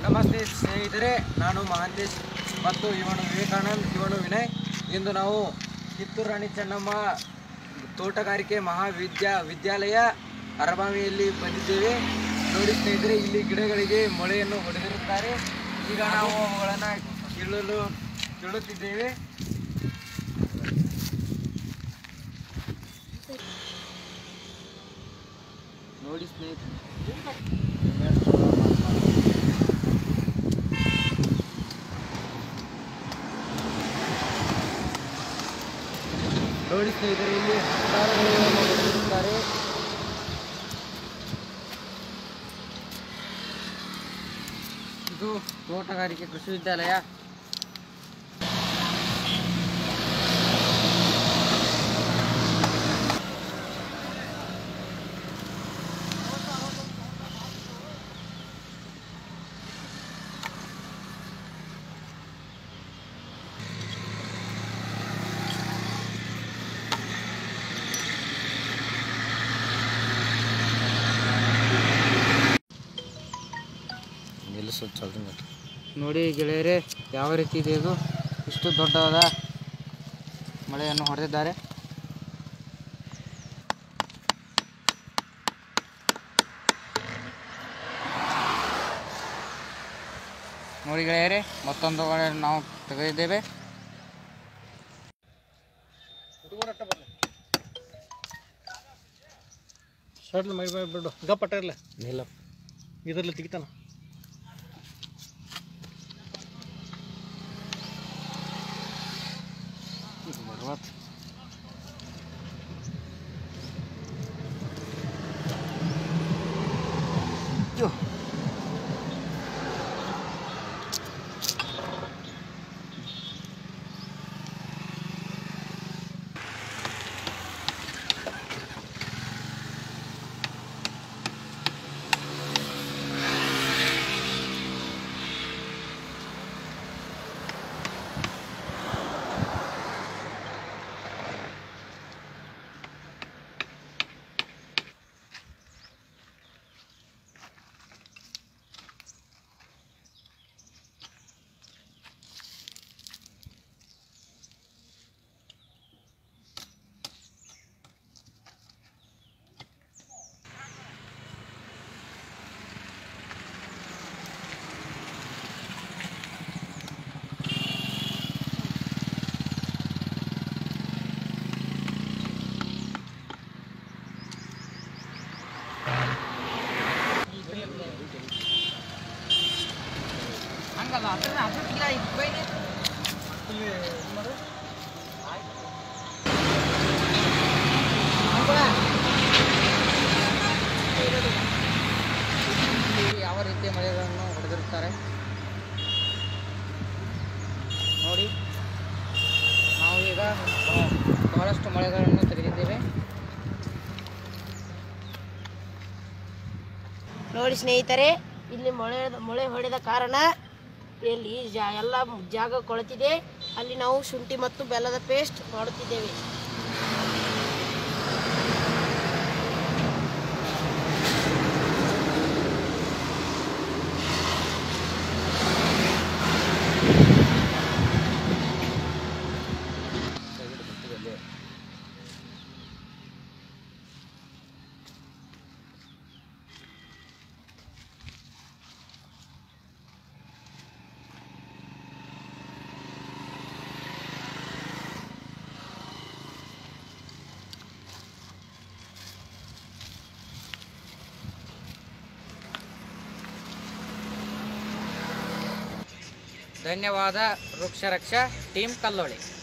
ನಮಸ್ತೆ ಸ್ನೇಹಿತರೆ, ನಾನು ಮಹಾಂತೇಶ್ ಮತ್ತು ಇವನು ವಿವೇಕಾನಂದ್, ಇವನು ವಿನಯ್. ಇಂದು ನಾವು ಕಿತ್ತೂರು ರಾಣಿ ಚೆನ್ನಮ್ಮ ತೋಟಗಾರಿಕೆ ವಿದ್ಯಾಲಯ ಅರಬಾವಿಯಲ್ಲಿ ಬಂದಿದ್ದೇವೆ. ನೋಡಿ ಸ್ನೇಹಿತರೆ, ಇಲ್ಲಿ ಗಿಡಗಳಿಗೆ ಮೊಳೆಯನ್ನು ಹೊಡೆದಿರುತ್ತಾರೆ. ಈಗ ನಾವು ಅವುಗಳನ್ನು ಕೀಳುತ್ತಿದ್ದೇವೆ. ನೋಡಿ ಸ್ನೇಹಿತರೆ, ಇಲ್ಲಿ ಹೊಡೆದಿರುತ್ತಾರೆ. ಇದು ತೋಟಗಾರಿಕೆ ಕೃಷಿ ವಿದ್ಯಾಲಯ. ನೋಡಿ ಗೆಳೆಯರೇ, ಯಾವ ರೀತಿ ಇದೆ ಇದು. ಇಷ್ಟು ದೊಡ್ಡದಾದ ಮಳೆಯನ್ನು ಹೊಡೆದಿದ್ದಾರೆ. ನೋಡಿ ಗೆಳೆಯರೇ, ಮತ್ತೊಂದು ನಾವು ತೆಗೆದಿದ್ದೇವೆ. ಶರ್ಟ್ ಮೈ ಬಿಡು, ಗಪ್ಪಟ್ಟ ಇರಲ್ಲ, ಇಲ್ಲ ಇದರಲ್ಲಿ ತೆಗಿತಾನ. ಯಾವ ರೀತಿಯ ಮಳೆಗಳನ್ನು ಹೊಡೆದಿರುತ್ತಾರೆ ನೋಡಿ. ನಾವು ಈಗ ಬಹಳಷ್ಟು ಮಳೆಗಳನ್ನು ತೆಗೆದಿದ್ದೇವೆ. ನೋಡಿ ಸ್ನೇಹಿತರೆ, ಇಲ್ಲಿ ಮಳೆ ಹೊಡೆದ ಕಾರಣ ಇಲ್ಲಿ ಎಲ್ಲ ಜಾಗ ಕೊಳೆತಿದೆ. ಅಲ್ಲಿ ನಾವು ಶುಂಠಿ ಮತ್ತು ಬೆಲ್ಲದ ಪೇಸ್ಟ್ ಮಾಡುತ್ತಿದ್ದೇವೆ. ಧನ್ಯವಾದ ವೃಕ್ಷ ರಕ್ಷಾ ಟೀಮ್ ಕಲ್ಲೋಳಿ.